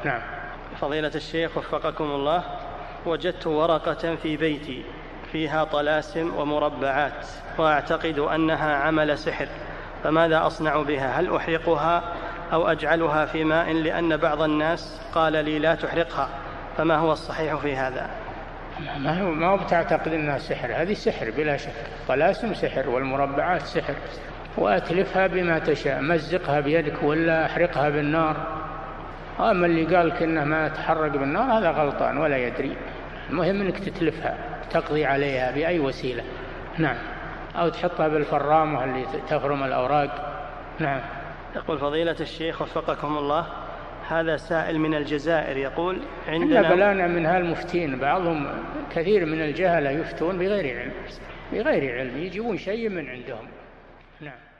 نعم. فضيلة الشيخ وفقكم الله، وجدت ورقة في بيتي فيها طلاسم ومربعات وأعتقد أنها عمل سحر، فماذا أصنع بها؟ هل أحرقها أو أجعلها في ماء؟ لأن بعض الناس قال لي لا تحرقها، فما هو الصحيح في هذا؟ ما هو بتعتقد أنها سحر، هذه سحر بلا شك، طلاسم سحر والمربعات سحر، وأتلفها بما تشاء، مزقها بيدك ولا أحرقها بالنار. أما اللي قالك إنها ما تحرق بالنار هذا غلطان ولا يدري. المهم أنك تتلفها، تقضي عليها بأي وسيلة. نعم. أو تحطها بالفرامة اللي تفرم الأوراق. نعم. يقول فضيلة الشيخ وفقكم الله، هذا سائل من الجزائر يقول عندنا بلانا من هالمفتين، بعضهم كثير من الجهلة يفتون بغير علم، يجيبون شيء من عندهم. نعم.